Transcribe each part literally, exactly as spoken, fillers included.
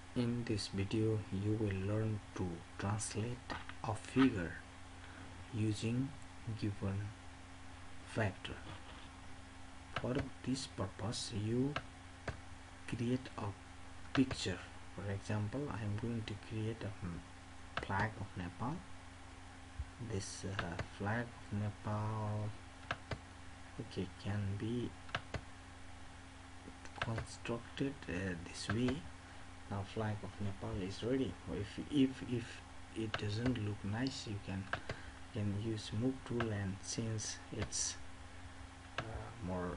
In this video you will learn to translate a figure using given vector. For this purpose you create a picture. For example, I am going to create a flag of Nepal. This uh, flag of Nepal okay can be constructed uh, this way. Now flag of Nepal is ready. If if if it doesn't look nice, you can can use move tool and change its uh, more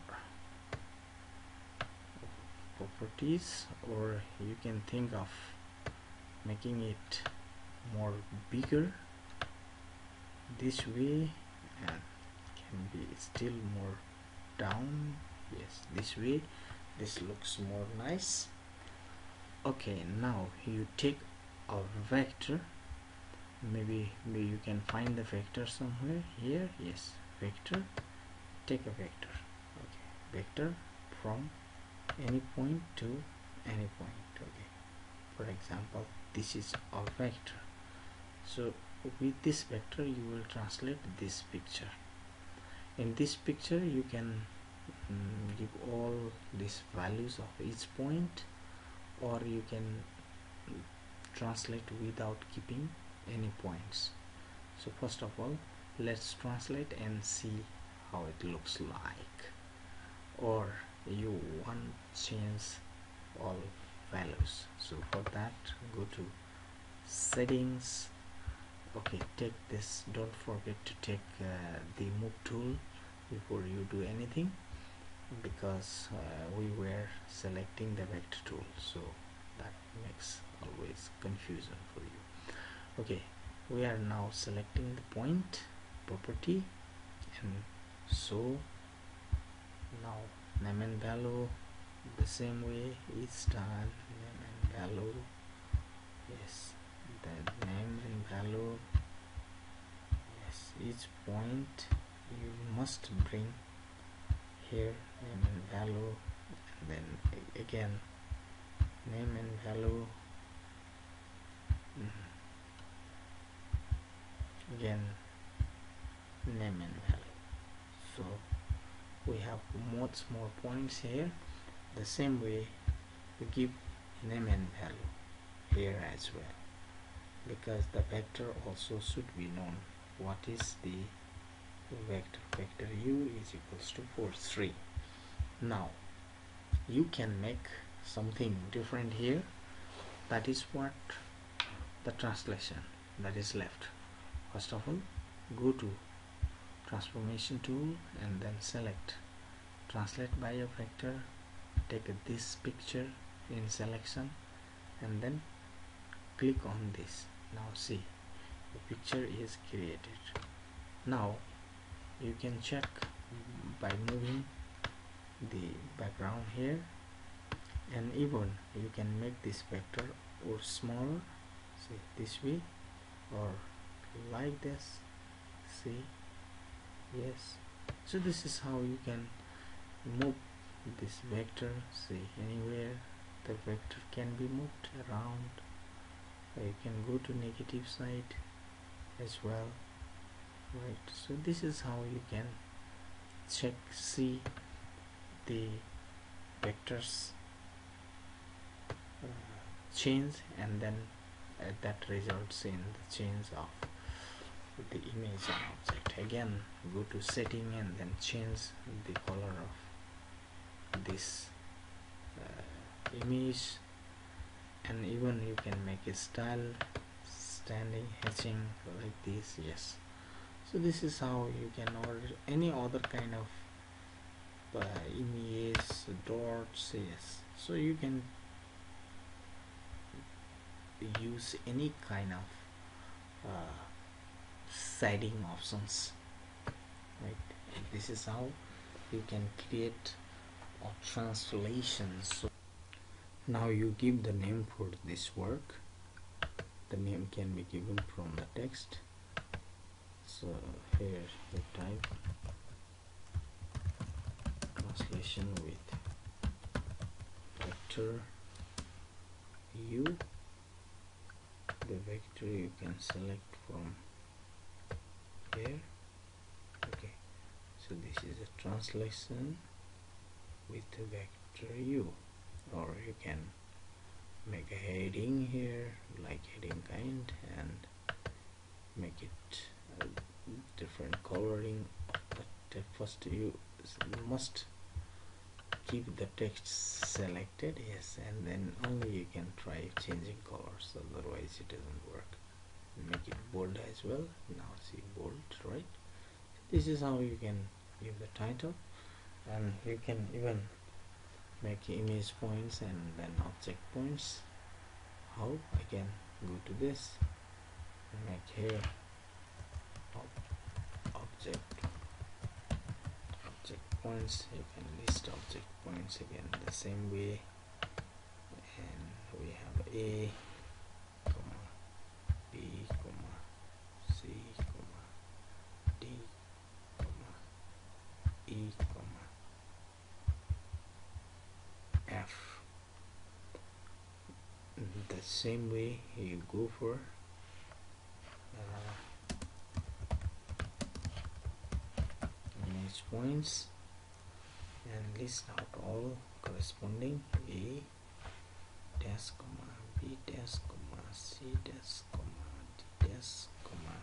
properties, or you can think of making it more bigger this way and can be still more down. Yes, this way this looks more nice. Okay, now you take a vector. Maybe, maybe you can find the vector somewhere here. Yes, vector. Take a vector. Okay, vector from any point to any point. Okay, for example, this is a vector. So with this vector you will translate this picture. In this picture you can um, give all these values of each point, or you can translate without keeping any points. So first of all, let's translate and see how it looks like. Or you want to change all values, so for that go to settings. Okay, take this, don't forget to take uh, the move tool before you do anything, because uh, we were selecting the vector tool, so that makes always confusion for you. Okay, we are now selecting the point property, and so now name and value the same way each time. Name and value, yes, the name and value, yes, each point you must bring here name and value, and then again name and value, mm, again name and value. So we have much more points here. The same way we give name and value here as well, because the vector also should be known. What is the vector? Vector u is equals to four, three. Now you can make something different here. That is what the translation that is left. First of all, go to transformation tool and then select translate by a vector. Take this picture in selection and then click on this. Now see, the picture is created. Now you can check by moving the background here, and even you can make this vector or smaller, see, this way, or like this, see, yes. So this is how you can move this vector. See, anywhere the vector can be moved around. You can go to negative side as well, right? So this is how you can check, see the vectors uh, change, and then uh, that results in the change of the image and object. Again, go to setting and then change the color of this uh, image, and even you can make a style standing hatching like this. Yes, so this is how you can order any other kind of uh, image dots. Yes, so you can use any kind of uh, shading options, right? And this is how you can create a translation. So now you give the name for this work. The name can be given from the text. So here you type translation with vector U. The vector you can select from here. Okay, so this is a translation with the vector U, or you can make a heading here like heading kind and make it a different coloring. But first you must keep the text selected, yes, and then only you can try changing colors, otherwise it doesn't work. Make it bold as well. Now see bold, right? This is how you can give the title, and you can even make image points and then object points. How? I can go to this and make here ob object object points. You can list object points again the same way, and we have A, comma, B, comma, C, comma, D, comma, E, comma, F. The same way you go for uh, image points and list out all corresponding A dash comma B dash comma C dash comma D dash comma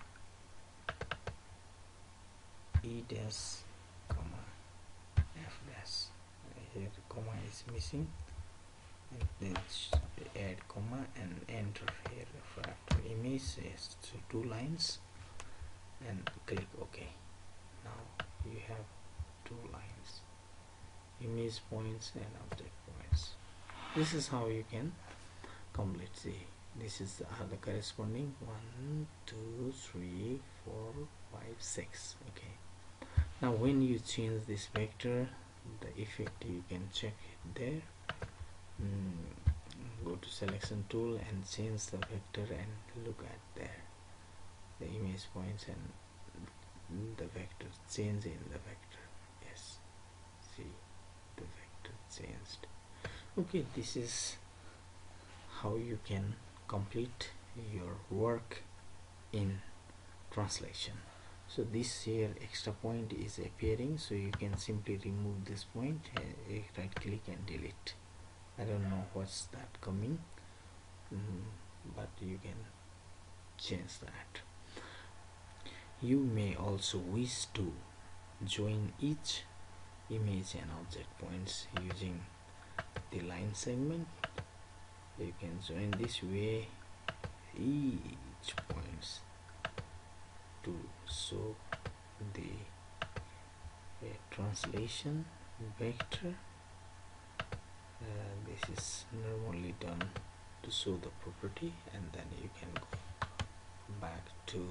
E dash comma F dash. Here the comma is missing, and then add comma and enter here for after image is two lines, and click OK. Now you have two lines, image points and object points. This is how you can complete. See, this is uh, the corresponding one, two, three, four, five, six. Okay. Now when you change this vector, the effect you can check it there. Mm, go to selection tool and change the vector and look at there the image points and the vector change in the vector. Yes, see, the vector changed. Okay, this is how you can complete your work in translation. So this here extra point is appearing, so you can simply remove this point, uh, right click and delete. I don't know what's that coming, mm, but you can change that. You may also wish to join each image and object points using the line segment. You can join this way each points to show the uh, translation vector. Uh, this is normally done to show the property, and then you can go back to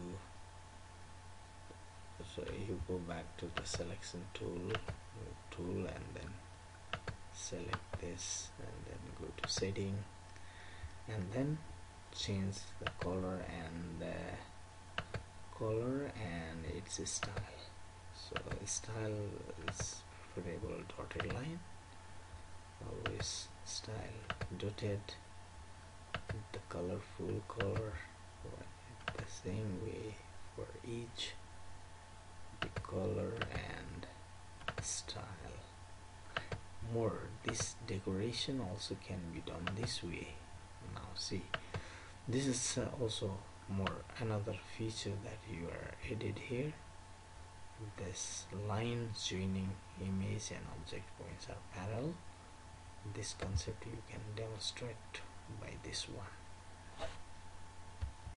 so you go back to the selection tool tool and then select this and then go to setting and then change the color and the color and its style. So style is preferable dotted line, always style dotted, the colorful color the same way for each, the color and style. More, this decoration also can be done this way. Now see, this is uh, also more another feature that you are added here. This line joining image and object points are parallel. This concept you can demonstrate by this one.